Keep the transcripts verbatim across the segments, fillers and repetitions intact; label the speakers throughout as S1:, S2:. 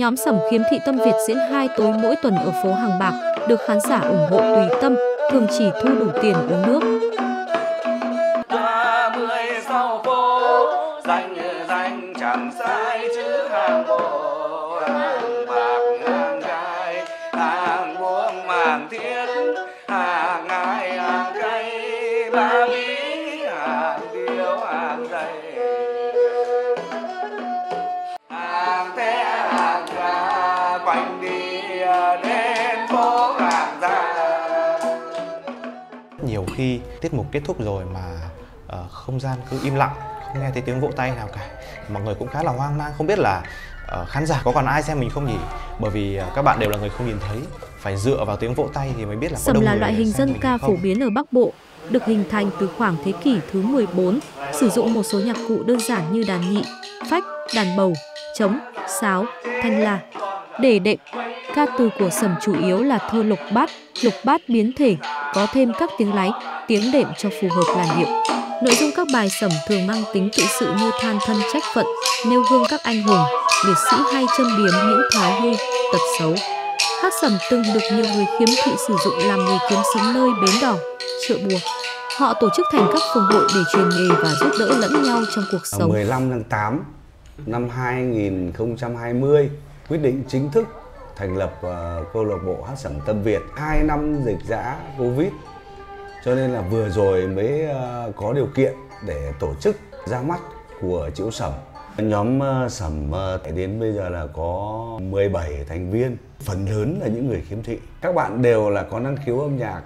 S1: Nhóm Sẩm Khiếm Thị Tâm Việt diễn hai tối mỗi tuần ở phố Hàng Bạc, được khán giả ủng hộ tùy tâm, thường chỉ thu đủ tiền uống nước.
S2: Nhiều khi tiết mục kết thúc rồi mà uh, không gian cứ im lặng, không nghe thấy tiếng vỗ tay nào cả. Mọi người cũng khá là hoang mang, không biết là uh, khán giả có còn ai xem mình không nhỉ? Bởi vì uh, các bạn đều là người không nhìn thấy, phải dựa vào tiếng vỗ tay thì mới biết là có
S1: Sẩm
S2: đông
S1: là
S2: người
S1: loại hình dân ca phổ biến ở Bắc Bộ, được hình thành từ khoảng thế kỷ thứ mười bốn, sử dụng một số nhạc cụ đơn giản như đàn nhị, phách, đàn bầu, trống, sáo, thanh la. Để đệm, ca từ của Sẩm chủ yếu là thơ lục bát, lục bát biến thể, có thêm các tiếng láy, tiếng đệm cho phù hợp làn điệu. Nội dung các bài Sẩm thường mang tính tự sự như than thân trách phận, nêu gương các anh hùng, liệt sĩ hay châm biếm những thói hư, tật xấu. Hát Sẩm từng được nhiều người khiếm thị sử dụng làm nghề kiếm sống nơi bến đò, chợ búa. Họ tổ chức thành các phường hội để truyền nghề và giúp đỡ lẫn nhau trong cuộc sống.
S3: mười lăm tháng tám năm hai nghìn không trăm hai mươi, quyết định chính thức thành lập uh, câu lạc bộ Hát Sẩm Tâm Việt. Hai năm dịch giã Covid, cho nên là vừa rồi mới uh, có điều kiện để tổ chức ra mắt của Chiếu Sẩm. Nhóm uh, Sẩm uh, đến bây giờ là có mười bảy thành viên, phần lớn là những người khiếm thị. Các bạn đều là có năng khiếu âm nhạc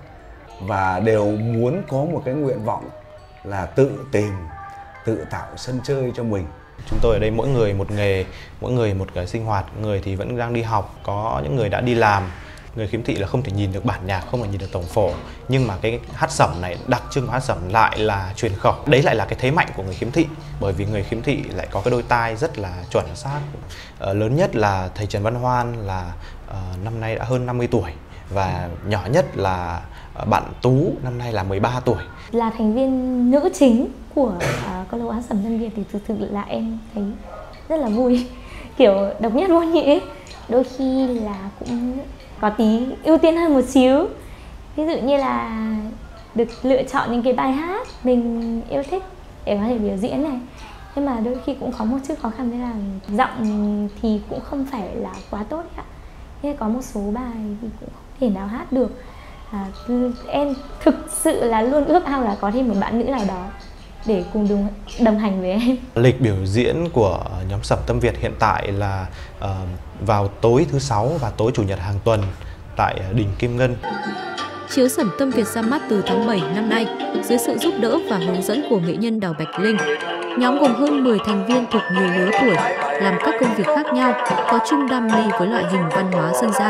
S3: và đều muốn có một cái nguyện vọng là tự tìm, tự tạo sân chơi cho mình.
S2: Chúng tôi ở đây mỗi người một nghề, mỗi người một cái sinh hoạt, người thì vẫn đang đi học, có những người đã đi làm. Người khiếm thị là không thể nhìn được bản nhạc, không thể nhìn được tổng phổ. Nhưng mà cái hát Sẩm này, đặc trưng của hát Sẩm lại là truyền khẩu. Đấy lại là cái thế mạnh của người khiếm thị. Bởi vì người khiếm thị lại có cái đôi tai rất là chuẩn xác. Ờ, lớn nhất là thầy Trần Văn Hoan là uh, năm nay đã hơn năm mươi tuổi. Và nhỏ nhất là uh, bạn Tú, năm nay là mười ba tuổi.
S4: Là thành viên nữ chính của uh, câu lạc bộ Hát Sẩm Tâm Việt thì thực sự là em thấy rất là vui. Kiểu độc nhất vô nhị ấy. Đôi khi là cũng có tí ưu tiên hơn một xíu. Ví dụ như là được lựa chọn những cái bài hát mình yêu thích để có thể biểu diễn này. Nhưng mà đôi khi cũng có một chút khó khăn, đấy là giọng thì cũng không phải là quá tốt ạ. Nên có một số bài thì cũng không thể nào hát được. À, em thực sự là luôn ước ao là có thêm một bạn nữ nào đó để cùng đồng, đồng hành với em.
S2: Lịch biểu diễn của nhóm Sẩm Tâm Việt hiện tại là uh, vào tối thứ sáu và tối chủ nhật hàng tuần tại Đình Kim Ngân.
S1: Chiếu Sẩm Tâm Việt ra mắt từ tháng bảy năm nay dưới sự giúp đỡ và hướng dẫn của nghệ nhân Đào Bạch Linh. Nhóm gồm hơn mười thành viên thuộc nhiều lứa tuổi, làm các công việc khác nhau, có chung đam mê với loại hình văn hóa dân gian.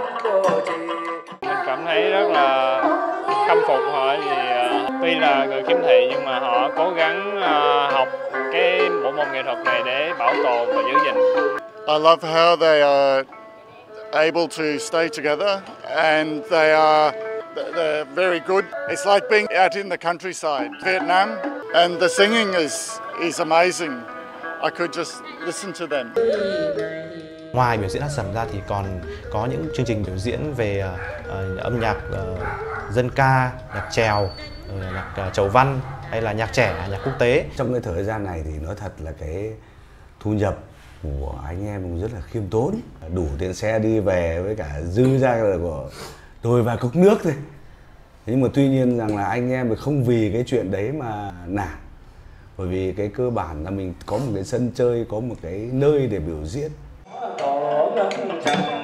S5: Mình cảm thấy rất là khâm phục họ, vì uh, tuy là người khiếm thị nhưng mà họ cố gắng uh, học cái bộ môn nghệ thuật này để bảo tồn và giữ gìn.
S6: I love how they are able to stay together and they are they're very good. It's like being out in the countryside, Vietnam, and the singing is is amazing. I could just listen to them.
S2: Ngoài biểu diễn hát Sẩm ra thì còn có những chương trình biểu diễn về uh, âm nhạc uh, dân ca, nhạc chèo, uh, nhạc uh, chầu văn hay là nhạc trẻ, nhạc quốc tế.
S3: Trong cái thời gian này thì nói thật là cái thu nhập của anh em cũng rất là khiêm tốn, đủ tiền xe đi về với cả dư ra là của tôi và cốc nước thôi. Nhưng mà tuy nhiên rằng là anh em không vì cái chuyện đấy mà nản, bởi vì cái cơ bản là mình có một cái sân chơi, có một cái nơi để biểu diễn.